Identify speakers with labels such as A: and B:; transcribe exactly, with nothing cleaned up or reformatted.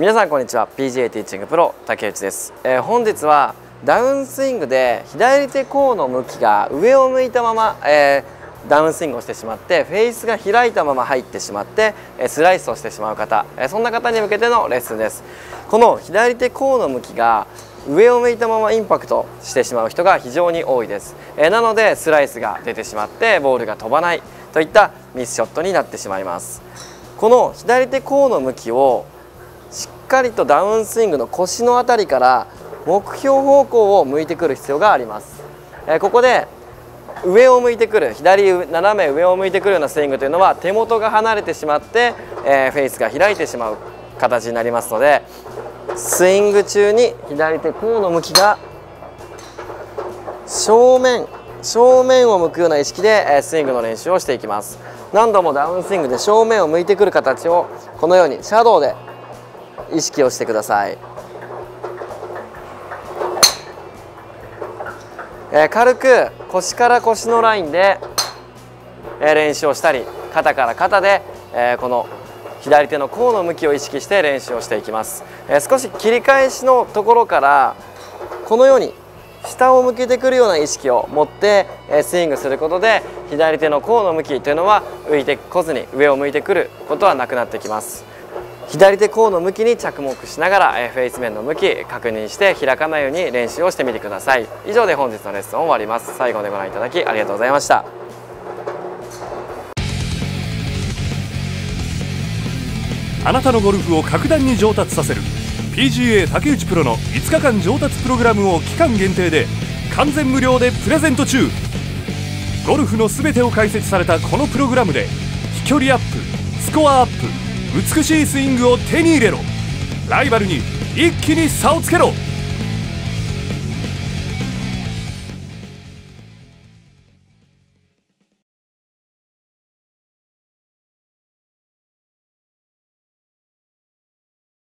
A: 皆さんこんにちは。 ピージーエー ティーチングプロ竹内です、えー、本日はダウンスイングで左手甲の向きが上を向いたまま、えー、ダウンスイングをしてしまってフェースが開いたまま入ってしまってスライスをしてしまう方、えー、そんな方に向けてのレッスンです。この左手甲の向きが上を向いたままインパクトしてしまう人が非常に多いです、えー、なのでスライスが出てしまってボールが飛ばないといったミスショットになってしまいます。この左手甲の向きをしっかりとダウンスイングの腰のあたりから目標方向を向いてくる必要があります。えー、ここで上を向いてくる左斜め上を向いてくるようなスイングというのは手元が離れてしまって、えー、フェースが開いてしまう形になりますので、スイング中に左手甲の向きが正面正面を向くような意識で、えー、スイングの練習をしていきます。何度もダウンスイングで正面を向いてくる形をこのようにシャドウで意識をしてください。えー、軽く腰から腰のラインで、えー、練習をしたり、肩から肩で、えー、この左手の甲の向きを意識して練習をしていきます。えー、少し切り返しのところからこのように下を向けてくるような意識を持って、えー、スイングすることで左手の甲の向きというのは浮いてこずに上を向いてくることはなくなってきます。左手甲の向きに着目しながら、えー、フェイス面の向き確認して開かないように練習をしてみてください。以上で本日のレッスンを終わります。最後までご覧いただきありがとうございました。
B: あなたのゴルフを格段に上達させる ピージーエー 竹内プロのいつかかん上達プログラムを期間限定で完全無料でプレゼント中。ゴルフの全てを解説されたこのプログラムで飛距離アップ、スコアアップ、美しいスイングを手に入れろ。ライバルに一気に差をつけろ。